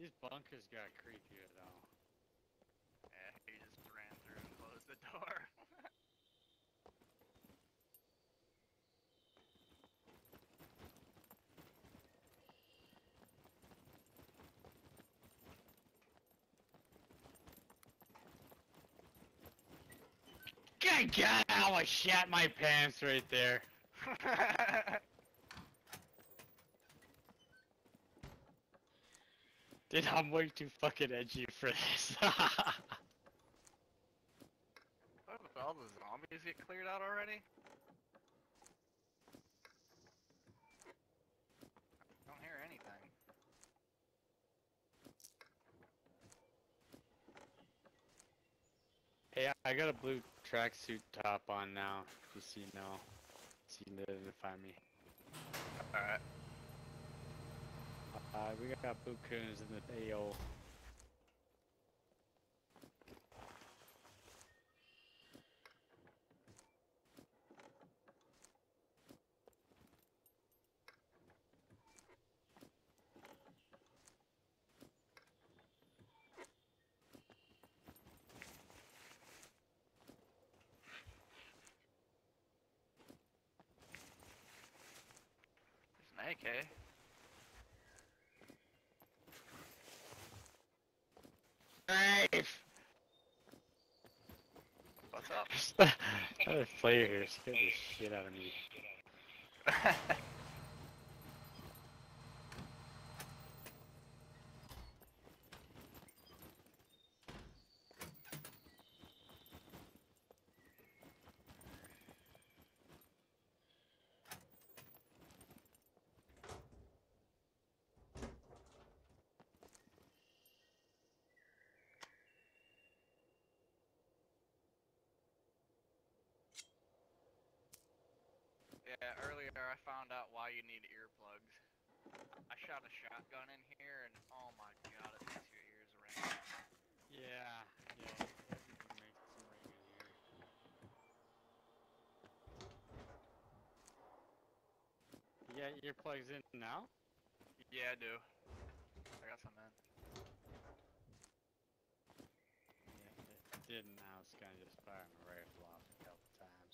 These bunkers got creepier though. Yeah, he just ran through and closed the door. Good God, I almost shat my pants right there. Dude, I'm way too fucking edgy for this. What, all the zombies get cleared out already? I don't hear anything. Hey, I got a blue tracksuit top on now, just so you know. So you can identify me. Alright. We got blue coons in the AO. There's an AK. Knife! What's up? That player here scared the shit out of me. Yeah, earlier I found out why you need earplugs. I shot a shotgun in here and oh my god, it makes your ears ring. Yeah, everything makes some ring in here. You got earplugs in now? Yeah, I do. I got some in. Yeah, it didn't. Now it's kind of just firing the rifle off a couple times.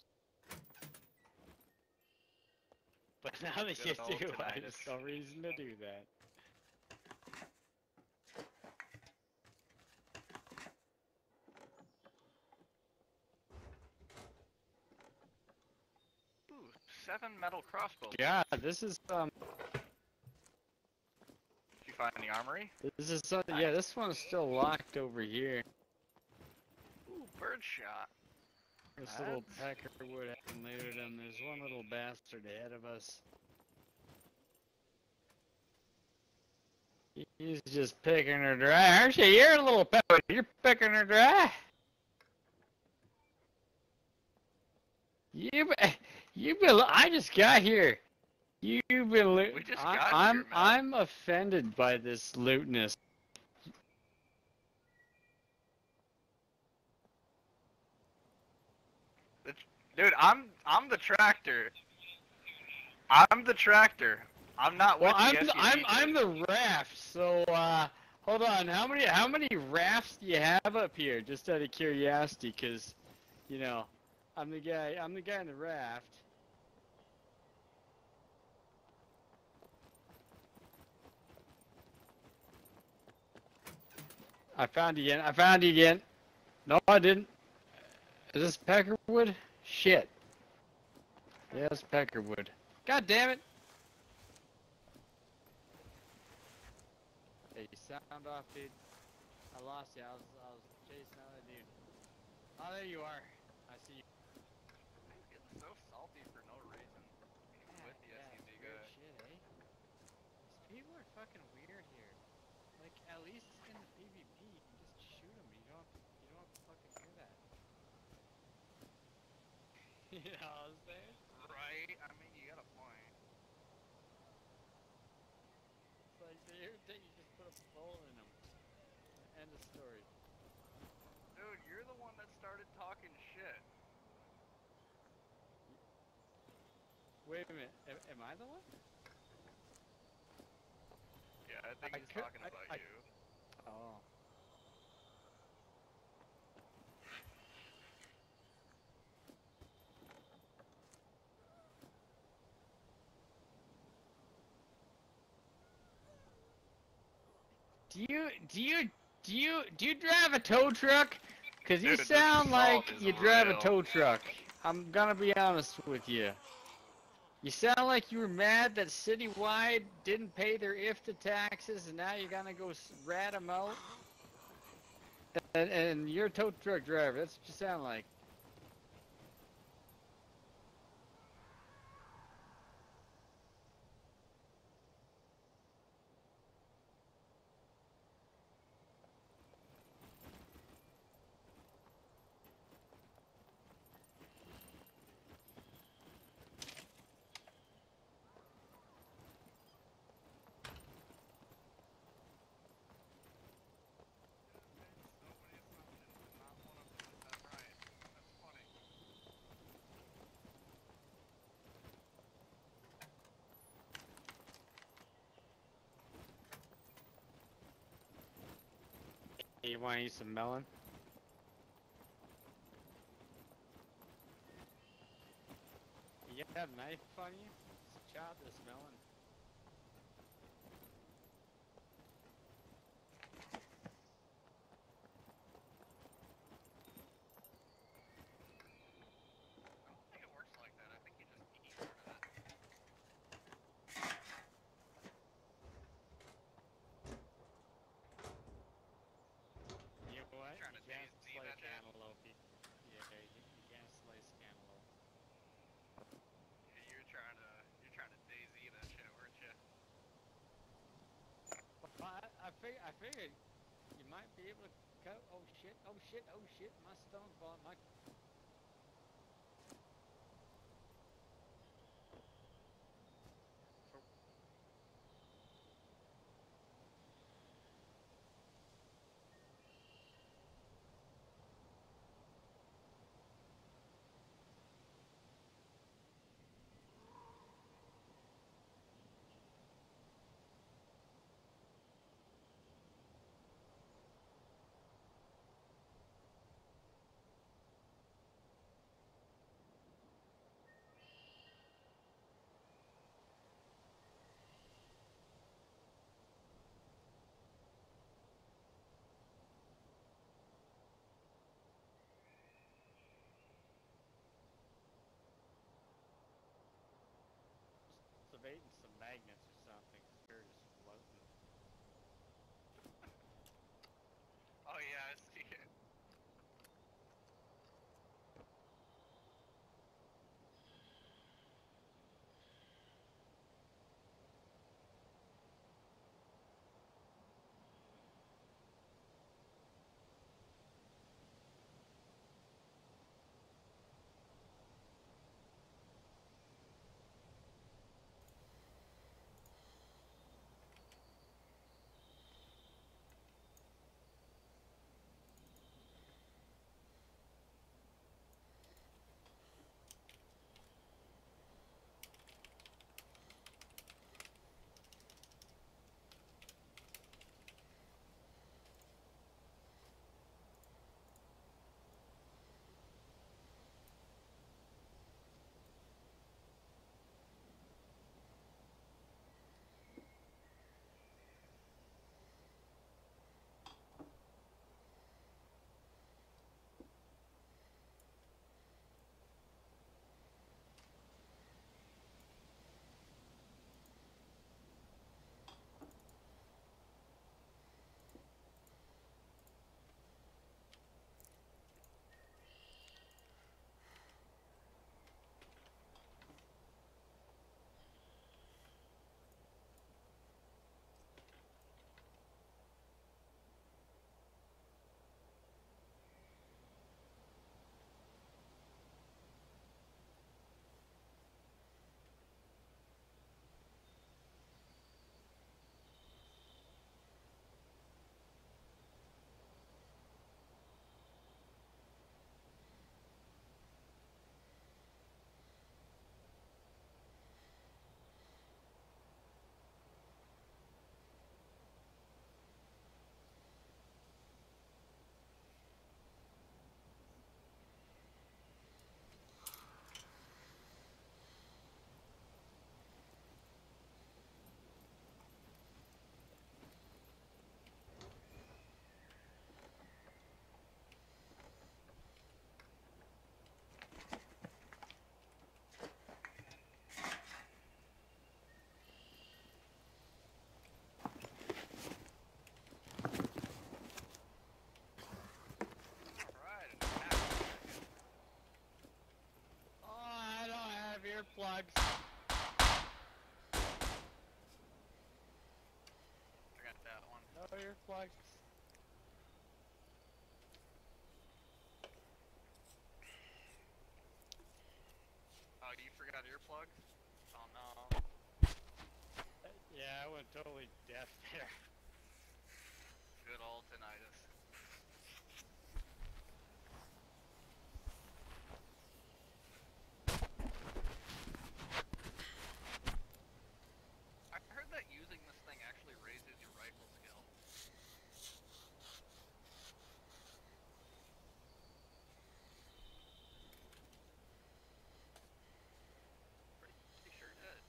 But now that you Good old do, I tinnitus. just no reason to do that. Ooh, 7 metal crossbows. Yeah, this is Did you find the armory? this is yeah, this one's still locked over here. Ooh, birdshot. This little peckerwood hasn't looted him. There's one little bastard ahead of us. He's just picking her dry, aren't you? You're a little peckerwood. You're picking her dry. You've been. I just got here. You've been loot. We just got here, man. I'm offended by this lootness. Dude, I'm the tractor. I'm the tractor. I'm not Well, with the SUV. I'm the raft. So hold on. How many rafts do you have up here? Just out of curiosity, cause you know, I'm the guy in the raft. I found you again. No, I didn't. Is this peckerwood? Shit. Yeah, it's peckerwood. God damn it. Hey, you sound off, dude. I lost you. I was chasing another dude. Oh, there you are. I see you. I'm getting so salty for no reason. With the SUV guy. Weird shit, eh? These people are fucking weird here. Like, at least in the PvP, you can just shoot them. You don't have to fucking do that. You know what I'm saying? Right? I mean, you got a point. It's like they irritate you, just put a bullet in them. End of story. Dude, you're the one that started talking shit. Wait a minute. Am I the one? Yeah, I think he's talking about you. Oh. Do you drive a tow truck? Cause you Dude, this sound salt like is you drive a real. tow truck. I'm gonna be honest with you. You sound like you were mad that Citywide didn't pay their IFTA taxes, and now you're gonna go rat them out. And you're a tow truck driver. That's what you sound like. So many assumptions, and not one of them is that right. That's funny. Hey, you want to eat some melon? You got a knife on you? Let's chop this melon. I don't think it works like that. I think you just eat part of it. You know what? Trying You to can't DayZ slice that shit. cantaloupe. Yeah, you can't slice cantaloupe. You're trying to DayZ that shit, weren't you? Well, I figured you might be able to cut. Oh shit! Oh shit! Oh shit! My stomach ball. My. earplugs. I got that one. No earplugs. Oh, you forgot earplugs? Oh no. Yeah, I went totally deaf there. Good old tinnitus. I heard that using this thing actually raises your rifle skill. Pretty sure it did.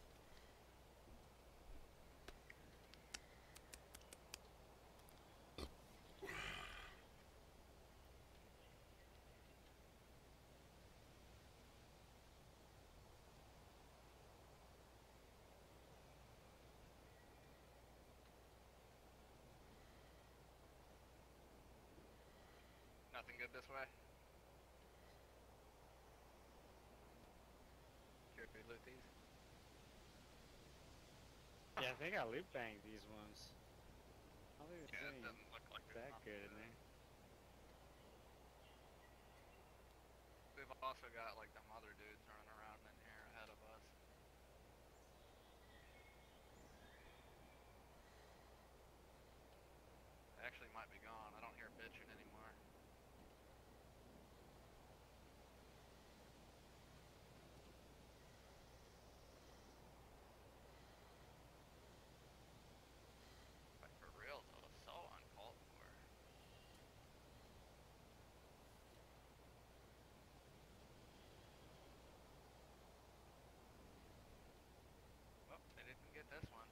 Nothing good this way. Here, we loot these. Yeah, I think I loot banged these ones. I don't think Yeah, there's it any doesn't look like there's that nothing good in there. We've also got like them other dudes running around in here ahead of us. They actually might be gone. I don't hear bitching anymore. Like for real though, so uncalled for. Well, they didn't get this one.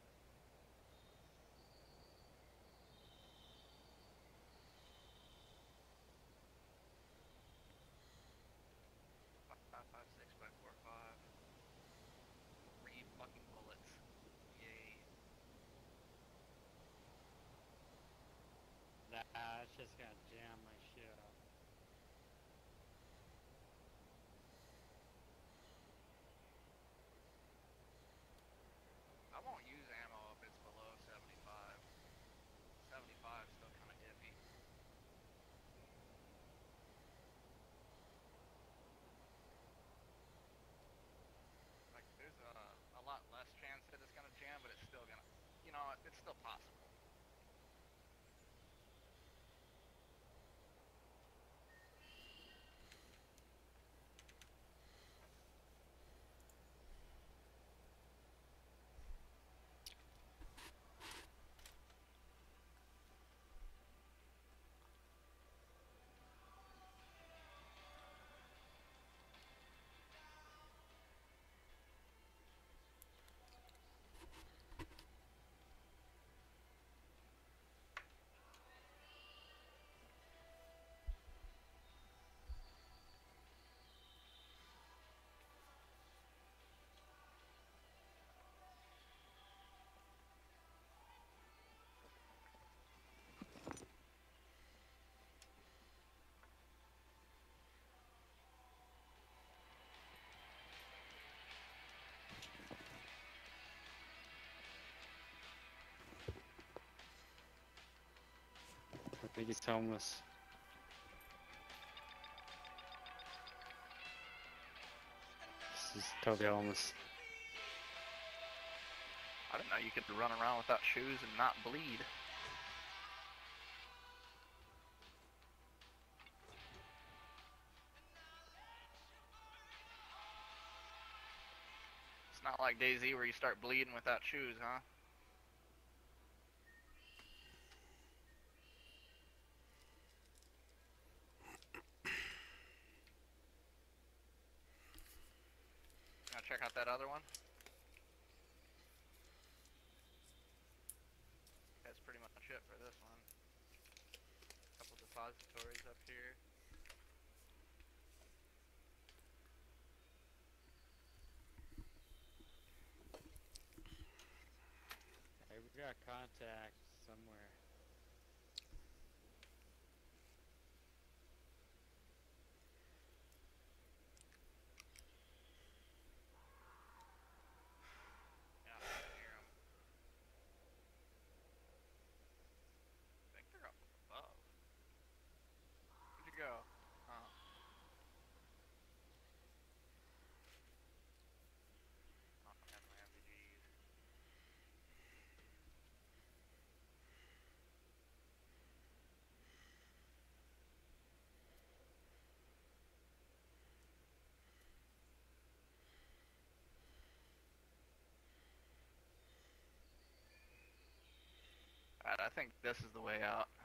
5.56 by 4.5. 3 fucking bullets. Yay. Nah, it's just gonna jam my shit up. I won't use ammo if it's below 75. 75 is still kind of iffy. Like, there's a lot less chance that it's gonna jam, but it's still gonna, you know, it's still possible. I think he's homeless. This is totally homeless. I didn't know you could run around without shoes and not bleed. It's not like DayZ where you start bleeding without shoes, huh? Now check out that other one. That's pretty much it for this one. Couple depositories up here. Hey, we got contact somewhere. I think this is the way out.